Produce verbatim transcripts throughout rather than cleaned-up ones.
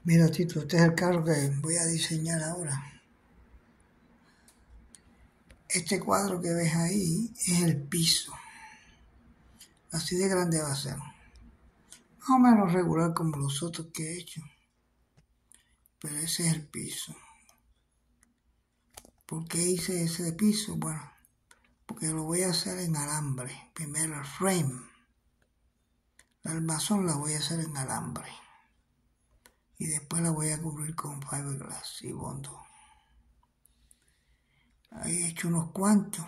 Mira, Tito, este es el carro que voy a diseñar ahora. Este cuadro que ves ahí es el piso. Así de grande va a ser. Más o menos regular como los otros que he hecho. Pero ese es el piso. ¿Por qué hice ese de piso? Bueno, porque lo voy a hacer en alambre. Primero el frame. La armazón la voy a hacer en alambre. Y después la voy a cubrir con fiberglass y bondo. Ahí he hecho unos cuantos.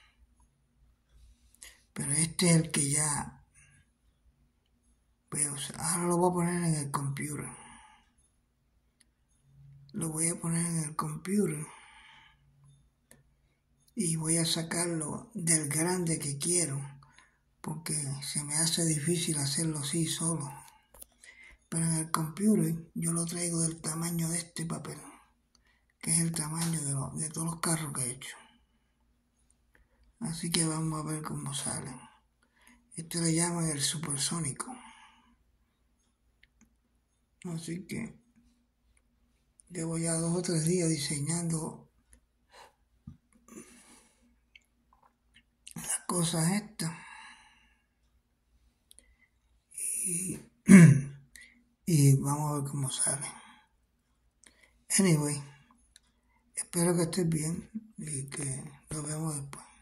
Pero este es el que ya voy a usar. Ahora lo voy a poner en el computer. Lo voy a poner en el computer. Y voy a sacarlo del grande que quiero. Porque se me hace difícil hacerlo así solo. Pero en el computer yo lo traigo del tamaño de este papel. Que es el tamaño de, lo, de todos los carros que he hecho. Así que vamos a ver cómo salen. Esto le llaman el supersónico. Así que llevo ya dos o tres días diseñando las cosas estas. Y, y vamos a ver cómo salen. Anyway, espero que estés bien y que nos vemos después.